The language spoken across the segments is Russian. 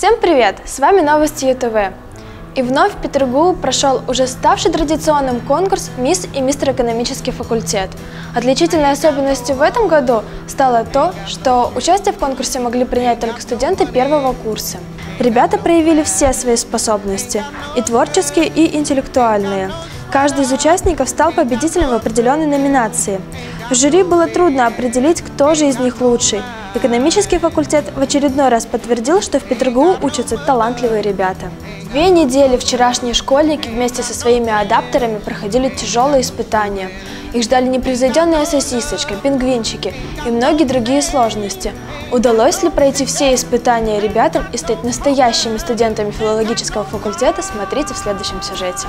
Всем привет! С вами новости ЮТВ. И вновь в Петргу прошел уже ставший традиционным конкурс «Мисс и мистер экономический факультет». Отличительной особенностью в этом году стало то, что участие в конкурсе могли принять только студенты первого курса. Ребята проявили все свои способности – и творческие, и интеллектуальные. Каждый из участников стал победителем в определенной номинации. В жюри было трудно определить, кто же из них лучший. Экономический факультет в очередной раз подтвердил, что в Петргу учатся талантливые ребята. 2 недели вчерашние школьники вместе со своими адаптерами проходили тяжелые испытания. Их ждали непревзойденная сосисочка, пингвинчики и многие другие сложности. Удалось ли пройти все испытания ребятам и стать настоящими студентами филологического факультета, смотрите в следующем сюжете.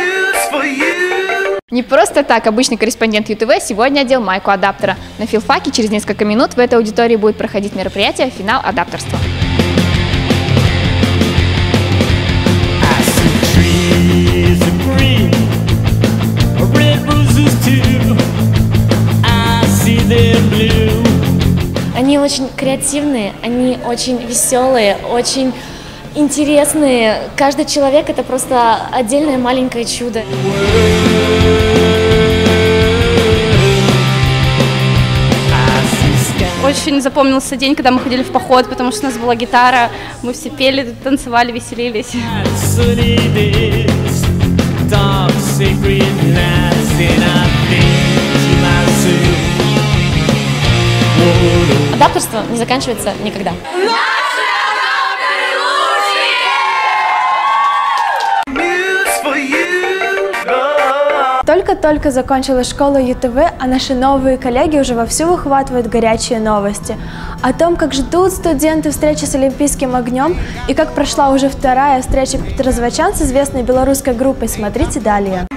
Не просто так обычный корреспондент ЮТВ сегодня одел майку адаптера. На филфаке через несколько минут в этой аудитории будет проходить мероприятие «Финал адаптерства». Они очень креативные, они очень веселые, очень интересные. Каждый человек – это просто отдельное маленькое чудо. Очень запомнился день, когда мы ходили в поход, потому что у нас была гитара, мы все пели, танцевали, веселились. Адаптерство не заканчивается никогда. Только-только закончилась школа ЮТВ, а наши новые коллеги уже вовсю выхватывают горячие новости. О том, как ждут студенты встречи с Олимпийским огнем и как прошла уже вторая встреча петрозаводчан с известной белорусской группой, смотрите далее.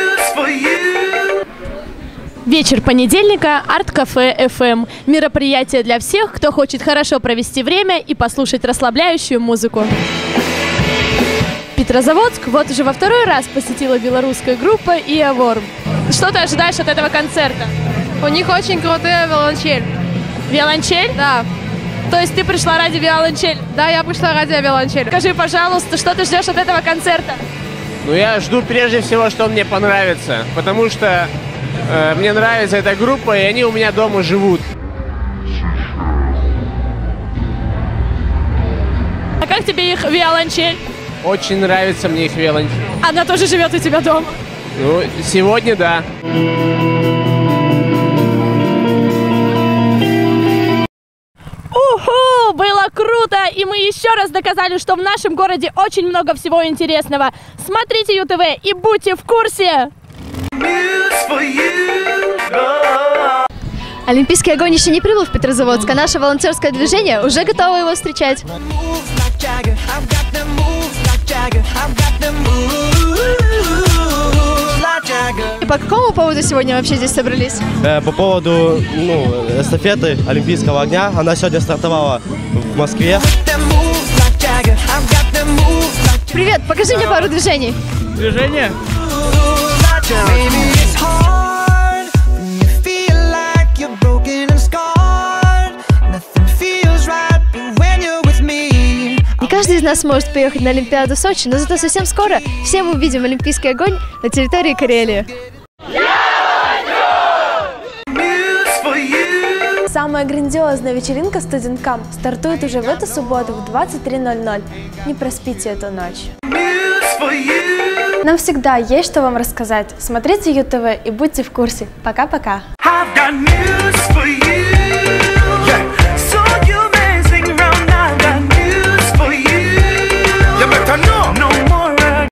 Вечер понедельника, арт-кафе FM. Мероприятие для всех, кто хочет хорошо провести время и послушать расслабляющую музыку. Петрозаводск вот уже во второй раз посетила белорусская группа Иаворм. Что ты ожидаешь от этого концерта? У них очень крутая виолончель. Виолончель? Да. То есть ты пришла ради виолончели? Да, я пришла ради виолончели. Скажи, пожалуйста, что ты ждешь от этого концерта? Ну, я жду прежде всего, что мне понравится, потому что мне нравится эта группа, и они у меня дома живут. А как тебе их виолончель? Очень нравится мне их виолончель. Она тоже живет у тебя дома? Ну, сегодня да. Уху! Было круто! И мы еще раз доказали, что в нашем городе очень много всего интересного. Смотрите ЮТВ и будьте в курсе! Олимпийский огонь еще не прибыл в Петрозаводск, а наше волонтерское движение уже готово его встречать. И по какому поводу сегодня вообще здесь собрались? По поводу эстафеты Олимпийского огня. Она сегодня стартовала в Москве. Привет, покажи мне пару движений. Движение? Не каждый из нас сможет поехать на Олимпиаду в Сочи, но зато совсем скоро все мы увидим Олимпийский огонь на территории Карелии. Самая грандиозная вечеринка студенткам стартует уже в эту субботу в 23:00. Не проспите эту ночь. Нам всегда есть что вам рассказать. Смотрите ЮТВ и будьте в курсе. Пока-пока.